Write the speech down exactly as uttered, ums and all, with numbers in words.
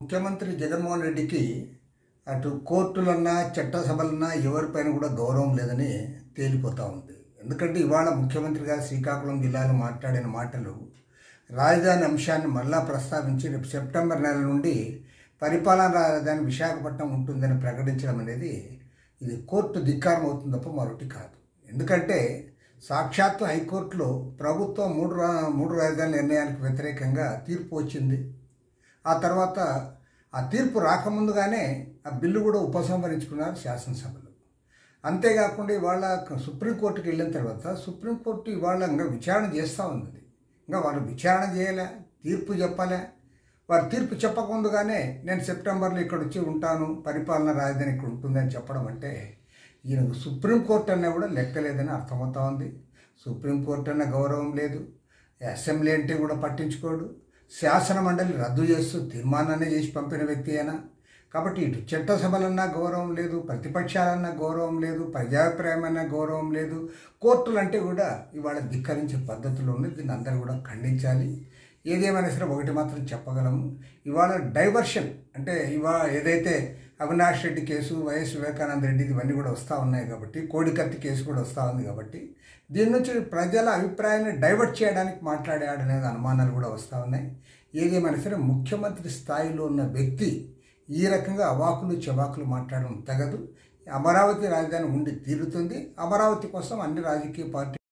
ముఖ్యమంత్రి జగన్మోహన్ రెడ్డికి అటు కోర్టులన్నా చట్టసభలన్నా ఎవరిపైన కూడా గౌరవం లేదని తేలిపోతూ ఉంది. ఎందుకంటే ఇవాళ ముఖ్యమంత్రి గారు శ్రీకాకుళం జిల్లాలో మాట్లాడిన మాటలు రాజధాని అంశాన్ని మళ్ళా ప్రస్తావించి రేపు సెప్టెంబర్ నెల నుండి పరిపాలన రాజధాని విశాఖపట్నం ఉంటుందని ప్రకటించడం అనేది ఇది కోర్టు ధిక్కారం అవుతుంది తప్ప మరొకటి కాదు. ఎందుకంటే సాక్షాత్తు హైకోర్టులో ప్రభుత్వం మూడు రా మూడు రాజధాని నిర్ణయానికి వ్యతిరేకంగా తీర్పు వచ్చింది. ఆ తర్వాత ఆ తీర్పు రాకముందుగానే ఆ బిల్లు కూడా ఉపసంహరించుకున్నారు శాసనసభలో. అంతేకాకుండా ఇవాళ సుప్రీంకోర్టుకి వెళ్ళిన తర్వాత సుప్రీంకోర్టు ఇవాళ ఇంకా విచారణ చేస్తూ ఉంది. ఇంకా వాళ్ళు విచారణ చేయలే, తీర్పు చెప్పలే. వారు తీర్పు చెప్పకముందుగానే నేను సెప్టెంబర్లో ఇక్కడ వచ్చి ఉంటాను, పరిపాలన రాజధాని ఇక్కడ ఉంటుందని చెప్పడం అంటే ఈయనకు సుప్రీంకోర్టు అన్నా కూడా లెక్కలేదని అర్థమవుతా ఉంది. సుప్రీంకోర్టు అన్న గౌరవం లేదు, అసెంబ్లీ అంటే కూడా పట్టించుకోడు, శాసన మండలి రద్దు చేస్తూ తీర్మానాన్ని చేసి పంపిన వ్యక్తి అయినా. కాబట్టి ఇటు చట్టసభలన్నా గౌరవం లేదు, ప్రతిపక్షాలన్నా గౌరవం లేదు, ప్రజాభిప్రాయం అన్నా గౌరవం లేదు. కోర్టులు అంటే కూడా ఇవాళ ధిక్కరించే పద్ధతిలో ఉంది. దీన్ని అందరూ కూడా ఖండించాలి. ఏదేమైనా సరే ఒకటి మాత్రం చెప్పగలము, ఇవాళ డైవర్షన్ అంటే ఇవాళ ఏదైతే అవినాష్ రెడ్డి కేసు, వైఎస్ వివేకానంద రెడ్డి ఇవన్నీ కూడా వస్తూ ఉన్నాయి కాబట్టి, కోడికత్తి కేసు కూడా వస్తూ ఉంది కాబట్టి దీని నుంచి ప్రజల అభిప్రాయాన్ని డైవర్ట్ చేయడానికి మాట్లాడాడనేది అనుమానాలు కూడా వస్తూ ఉన్నాయి. ఏదేమైనా సరే ముఖ్యమంత్రి స్థాయిలో ఉన్న వ్యక్తి ఈ రకంగా అవాకులు చెవాకులు మాట్లాడడం తగదు. అమరావతి రాజధాని ఉండి తీరుతుంది. అమరావతి కోసం అన్ని రాజకీయ పార్టీ